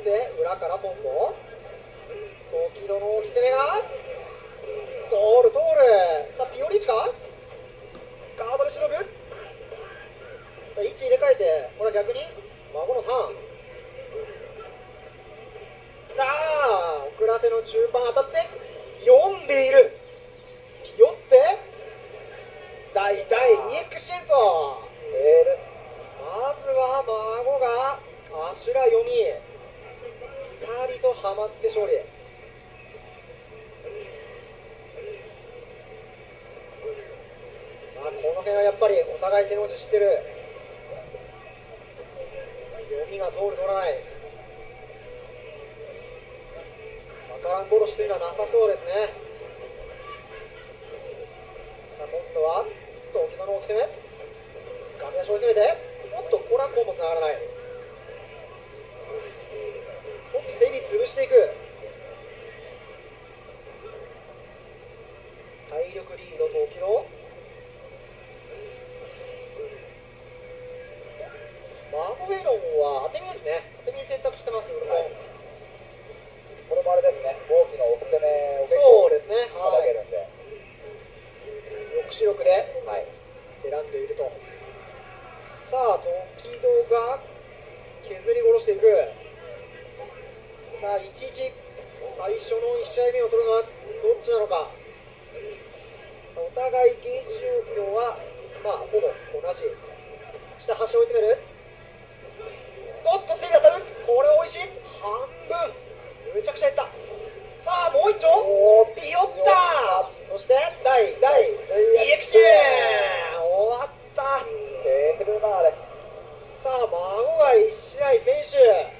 て裏からポンポン時戸の大き攻めが通る。さあピオリーチかガードでしのぐ。さあ位置入れ替えて、これは逆に孫のターン。さあ遅らせの中盤当たって読んでいる。ピヨって大 EX シェント。まずは孫がアシュラ読みピタリとはまって勝利。この辺はやっぱりお互い手の内知ってる。読みが通る通らないわからん殺しというのはなさそうですね。さあ今度は時戸の大き攻めガメ足を追い詰めて、おっとコラコンもつながらない。おっと整備潰していく。体力リード時戸。マゴメロンは当て身ですね。当て身選択してます。 これもあれですね、防御の置き攻めを結構そうですね。 叩けるんで、 抑止力で選んでいると。さあ時戸が削り殺していく。さあ1-1、最初の1試合目を取るのはどっちなのか。さあお互いゲージ量はほぼ同じ。そして端を追い詰める。おっと背に当たる。これ美味しい。半分むちゃくちゃ減った。さあもう一丁ピヨった。そして第 DX 終わった。 テールなあれ。 さあ孫が1試合選手